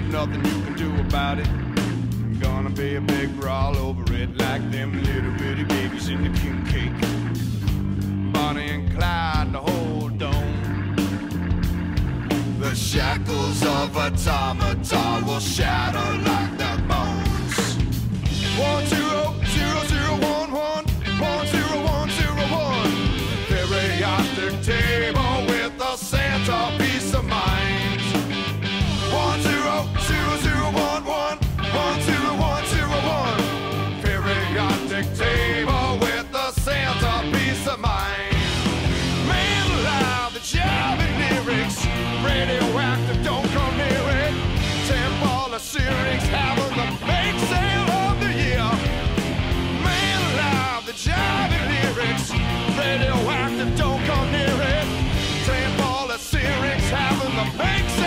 nothing you can do about it. Gonna be a big brawl over it, like them little bitty babies in the king cake. Bonnie and Clyde, the whole dome. The shackles of automata will shatter like the bones. 1-0-0-0-1-1, 1-0-1-0-1. Periodic table with a centerpiece of mind. 1-0-0-0-1-1, 1-0-1-0-1. Periodic table with a centerpiece of mind. Man alive, the jabbing lyrics. Radioactive, don't come near it. Temple of Syrinx having the make sale of the year. Man alive, the jabbing lyrics. Radioactive, don't come near it. Temple of Syrinx having the make